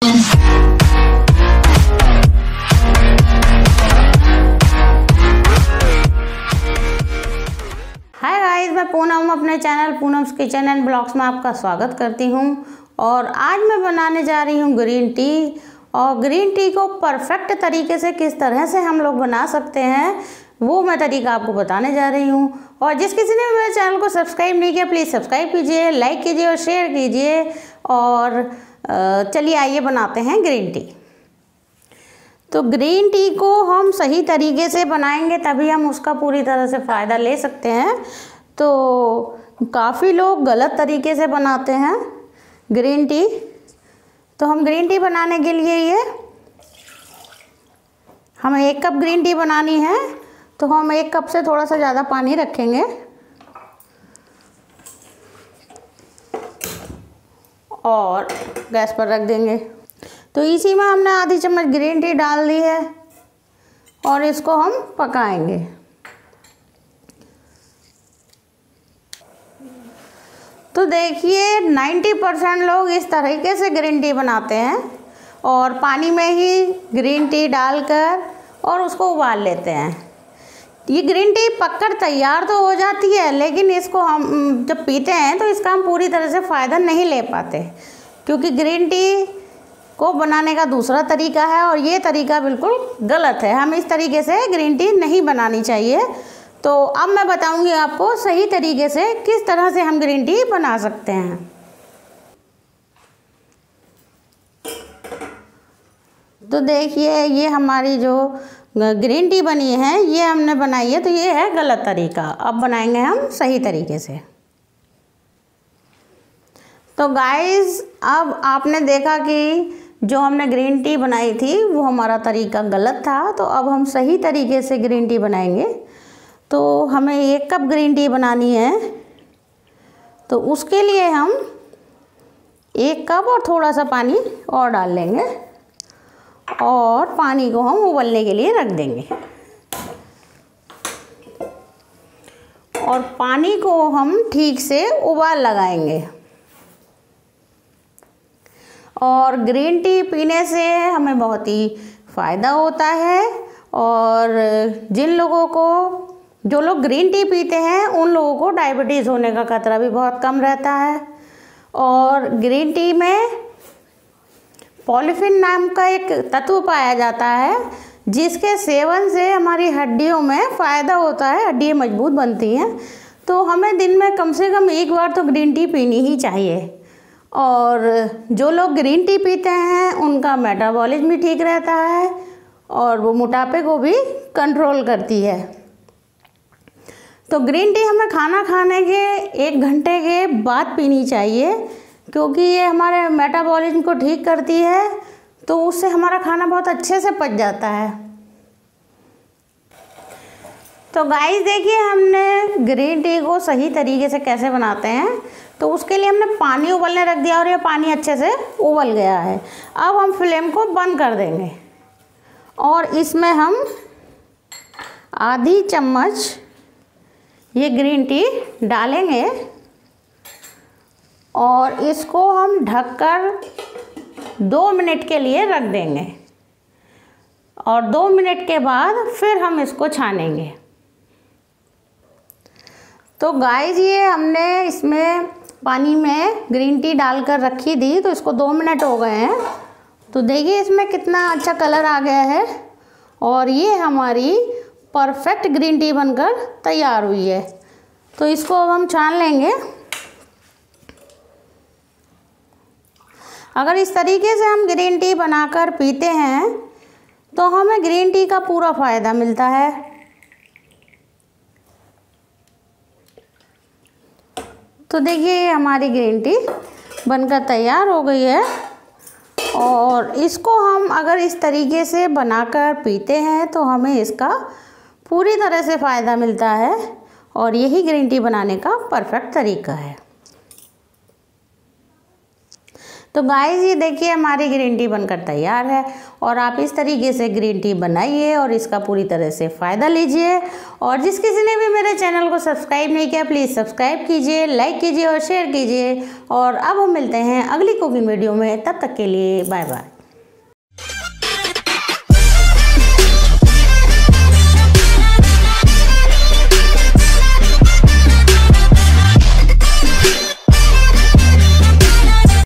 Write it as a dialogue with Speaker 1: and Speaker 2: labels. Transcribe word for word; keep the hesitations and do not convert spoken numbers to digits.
Speaker 1: Hi guys, मैं पूनम अपने channel Poonam's kitchen and blogs में आपका स्वागत करती हूँ। और आज मैं बनाने जा रही हूँ ग्रीन टी। और ग्रीन टी को परफेक्ट तरीके से किस तरह से हम लोग बना सकते हैं वो मैं तरीका आपको बताने जा रही हूँ। और जिस किसी ने मेरे चैनल को सब्सक्राइब नहीं किया प्लीज़ सब्सक्राइब कीजिए, लाइक कीजिए और शेयर कीजिए। और चलिए आइए बनाते हैं ग्रीन टी। तो ग्रीन टी को हम सही तरीके से बनाएंगे तभी हम उसका पूरी तरह से फ़ायदा ले सकते हैं। तो काफ़ी लोग गलत तरीके से बनाते हैं ग्रीन टी। तो हम ग्रीन टी बनाने के लिए ये हमें एक कप ग्रीन टी बनानी है, तो हम एक कप से थोड़ा सा ज़्यादा पानी रखेंगे और गैस पर रख देंगे। तो इसी में हमने आधी चम्मच ग्रीन टी डाल दी है और इसको हम पकाएंगे। तो देखिए नब्बे परसेंट लोग इस तरीके से ग्रीन टी बनाते हैं और पानी में ही ग्रीन टी डालकर और उसको उबाल लेते हैं। ये ग्रीन टी पककर तैयार तो हो जाती है, लेकिन इसको हम जब पीते हैं तो इसका हम पूरी तरह से फ़ायदा नहीं ले पाते, क्योंकि ग्रीन टी को बनाने का दूसरा तरीका है और ये तरीका बिल्कुल गलत है। हम इस तरीके से ग्रीन टी नहीं बनानी चाहिए। तो अब मैं बताऊंगी आपको सही तरीके से किस तरह से हम ग्रीन टी बना सकते हैं। तो देखिए ये हमारी जो ग्रीन टी बनी है ये हमने बनाई है, तो ये है गलत तरीका। अब बनाएंगे हम सही तरीके से। तो गाइस अब आपने देखा कि जो हमने ग्रीन टी बनाई थी वो हमारा तरीका गलत था। तो अब हम सही तरीके से ग्रीन टी बनाएंगे। तो हमें एक कप ग्रीन टी बनानी है, तो उसके लिए हम एक कप और थोड़ा सा पानी और डाल लेंगे और पानी को हम उबलने के लिए रख देंगे। और पानी को हम ठीक से उबाल लगाएंगे। और ग्रीन टी पीने से हमें बहुत ही फ़ायदा होता है। और जिन लोगों को जो लोग ग्रीन टी पीते हैं उन लोगों को डायबिटीज़ होने का खतरा भी बहुत कम रहता है। और ग्रीन टी में पॉलीफिन नाम का एक तत्व पाया जाता है जिसके सेवन से हमारी हड्डियों में फ़ायदा होता है, हड्डियाँ मजबूत बनती हैं। तो हमें दिन में कम से कम एक बार तो ग्रीन टी पीनी ही चाहिए। और जो लोग ग्रीन टी पीते हैं उनका मेटाबॉलिज्म भी ठीक रहता है और वो मोटापे को भी कंट्रोल करती है। तो ग्रीन टी हमें खाना खाने के एक घंटे के बाद पीनी चाहिए, क्योंकि ये हमारे मेटाबॉलिज्म को ठीक करती है। तो उससे हमारा खाना बहुत अच्छे से पच जाता है। तो गाइस देखिए हमने ग्रीन टी को सही तरीके से कैसे बनाते हैं। तो उसके लिए हमने पानी उबलने रख दिया और ये पानी अच्छे से उबल गया है। अब हम फ्लेम को बंद कर देंगे और इसमें हम आधी चम्मच ये ग्रीन टी डालेंगे और इसको हम ढककर दो मिनट के लिए रख देंगे। और दो मिनट के बाद फिर हम इसको छानेंगे। तो गाइस ये हमने इसमें पानी में ग्रीन टी डालकर रखी थी, तो इसको दो मिनट हो गए हैं। तो देखिए इसमें कितना अच्छा कलर आ गया है और ये हमारी परफेक्ट ग्रीन टी बनकर तैयार हुई है। तो इसको अब हम छान लेंगे। अगर इस तरीके से हम ग्रीन टी बनाकर पीते हैं तो हमें ग्रीन टी का पूरा फ़ायदा मिलता है। तो देखिए हमारी ग्रीन टी बनकर तैयार हो गई है। और इसको हम अगर इस तरीके से बनाकर पीते हैं तो हमें इसका पूरी तरह से फ़ायदा मिलता है और यही ग्रीन टी बनाने का परफेक्ट तरीका है। तो गाइस ये देखिए हमारी ग्रीन टी बनकर तैयार है और आप इस तरीके से ग्रीन टी बनाइए और इसका पूरी तरह से फ़ायदा लीजिए। और जिस किसी ने भी मेरे चैनल को सब्सक्राइब नहीं किया प्लीज़ सब्सक्राइब कीजिए, लाइक कीजिए और शेयर कीजिए। और अब हम मिलते हैं अगली कुकिंग वीडियो में, तब तक के लिए बाय बाय।